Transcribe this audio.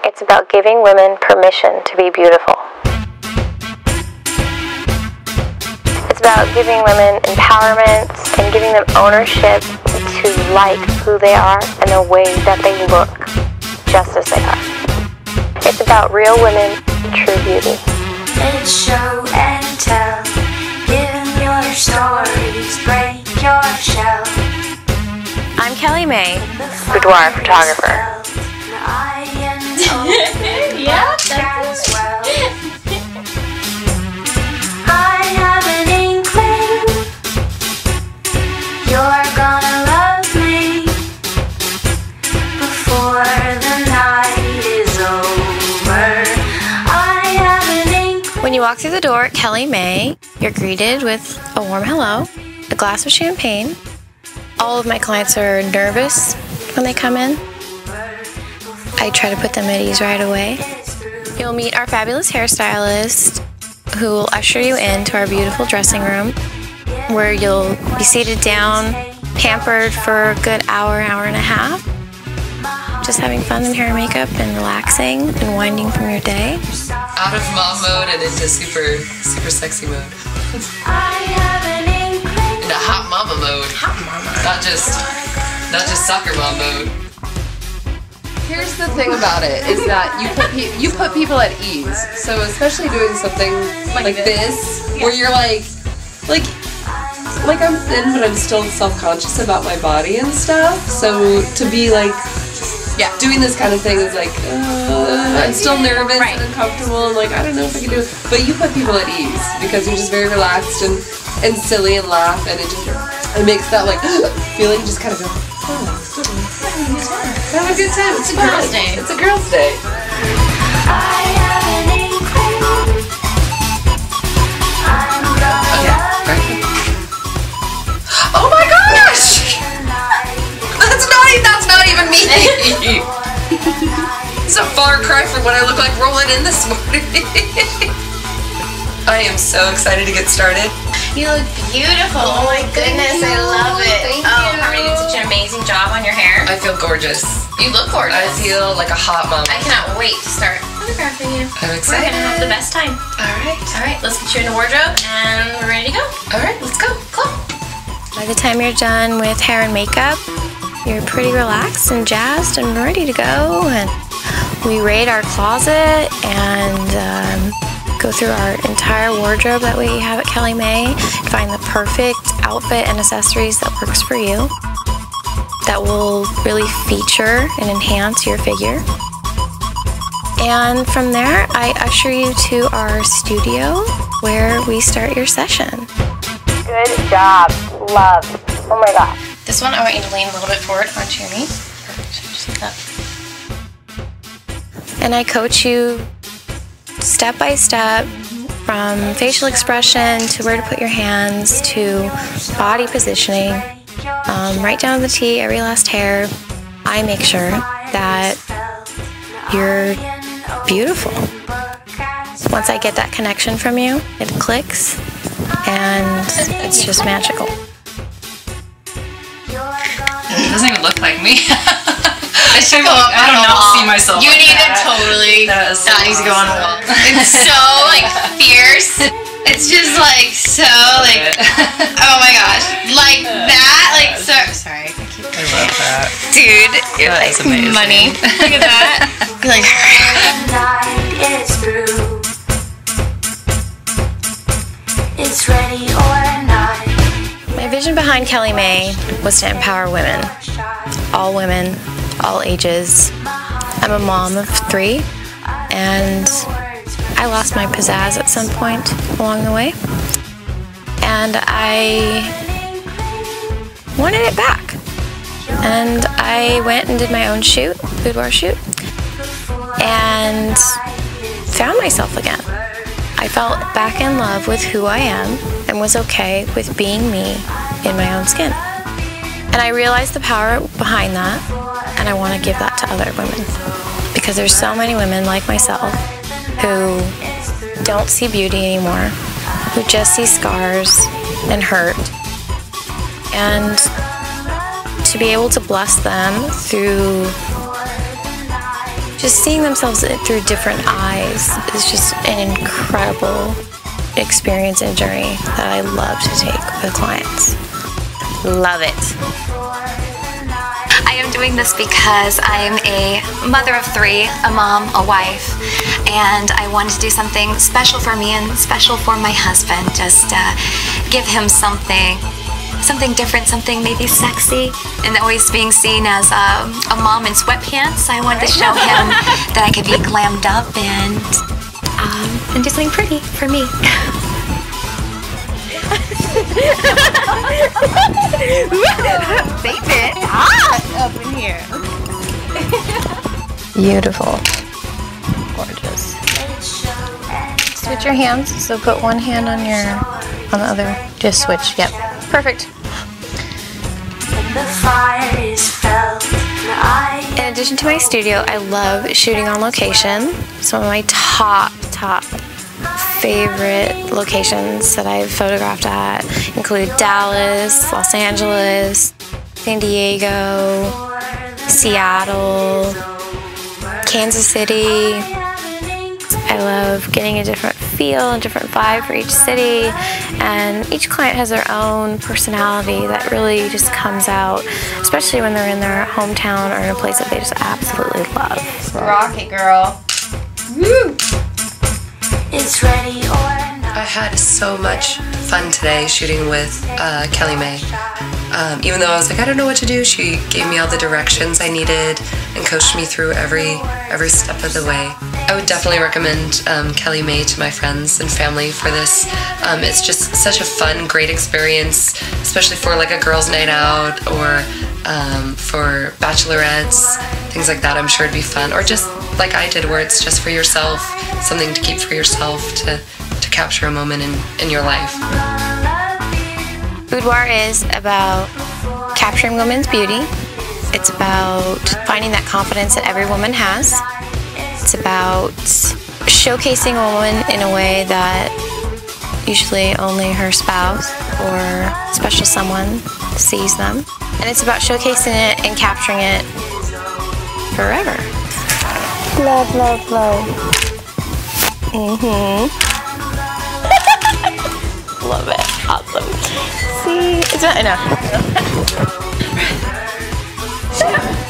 It's about giving women permission to be beautiful. It's about giving women empowerment and giving them ownership to like who they are and the way that they look just as they are. It's about real women, true beauty. It's show and tell. Give your stories, break your shell. I'm Kelly May, boudoir photographer. Yeah, that's well. I have an inkling you're gonna love me before the night is over. I have an inkling. When you walk through the door at Kelly May, you're greeted with a warm hello, a glass of champagne. All of my clients are nervous when they come in. I try to put them at ease right away. You'll meet our fabulous hairstylist who will usher you into our beautiful dressing room where you'll be seated down, pampered for a good hour and a half, just having fun in hair and makeup and relaxing and winding from your day. Out of mom mode and into super sexy mode. Into hot mama mode. Hot mama. Not just soccer mom mode. Here's the thing about it is that you put people at ease. So especially doing something like this where you're like I'm thin, but I'm still self-conscious about my body and stuff. So to be like, doing this kind of thing is like, I'm still nervous and uncomfortable and like, I don't know if I can do it. But you put people at ease because you're just very relaxed and silly and laugh, and it makes that like feeling just kind of go, have a good time. It's a girl's day. It's a girl's day. Oh my gosh! That's not even me. It's a far cry from what I look like rolling in this morning. I am so excited to get started. You look beautiful. Oh my goodness, I love it. Thank you. Harmony did such an amazing job on your hair. I feel gorgeous. You look gorgeous. I feel like a hot mama. I cannot wait to start photographing you. I'm We're excited. gonna have the best time. Alright, let's get you in the wardrobe and we're ready to go. Alright, let's go. Cool. By the time you're done with hair and makeup, you're pretty relaxed and jazzed and ready to go. And we raid our closet and go through our entire wardrobe that we have at Kelly May, find the perfect outfit and accessories that works for you, that will really feature and enhance your figure. And from there, I usher you to our studio where we start your session. Good job. Love. Oh my gosh. This one, I want you to lean a little bit forward onto your knee. Perfect. Just like that. And I coach you step by step from facial expression to where to put your hands to body positioning, right down to the T, every last hair. I make sure that you're beautiful. Once I get that connection from you, it clicks and it's just magical. It doesn't even look like me. I don't see myself. You like need that. to totally. That needs to go on a wall. It's so like fierce. It's just like so like. Oh my gosh, like that, like so. Sorry, I love that. dude, you're That like is amazing. money. Look at that. You're like. It's through. It's ready or not. My vision behind Kelly May was to empower women, all ages. I'm a mom of 3, and I lost my pizzazz at some point along the way, and I wanted it back. And I went and did my own shoot, boudoir shoot, and found myself again. I felt back in love with who I am and was okay with being me in my own skin. And I realized the power behind that, and I want to give that to other women. Because there's so many women like myself who don't see beauty anymore, who just see scars and hurt. And to be able to bless them through just seeing themselves through different eyes is just an incredible experience and journey that I love to take with clients. Love it. I am doing this because I am a mother of 3, a mom, a wife, and I wanted to do something special for me and special for my husband. Just give him something different, something maybe sexy, and always being seen as a mom in sweatpants. I wanted to show him that I could be glammed up and do something pretty for me. Baby, it's hot up in here. Beautiful. Gorgeous. Switch your hands. So put one hand on the other. Just switch. Yep. Perfect. The fire is felt. In addition to my studio, I love shooting on location. Some of my top favorite locations that I've photographed at include Dallas, Los Angeles, San Diego, Seattle, Kansas City. I love getting a different feel and different vibe for each city, and each client has their own personality that really just comes out, especially when they're in their hometown or in a place that they just absolutely love. Rock it, girl. Woo! It's ready or not. I had so much fun today shooting with Kelly May. Even though I was like, I don't know what to do, she gave me all the directions I needed and coached me through every step of the way. I would definitely recommend Kelly May to my friends and family for this. It's just such a fun, great experience, especially for like a girls' night out or for bachelorettes, things like that. I'm sure it'd be fun. Or just like I did, where it's just for yourself, something to keep for yourself to capture a moment in your life. Boudoir is about capturing women's beauty. It's about finding that confidence that every woman has. It's about showcasing a woman in a way that usually only her spouse or special someone sees them. And it's about showcasing it and capturing it forever. Love, love, love. Love it. Awesome. See, it's not enough.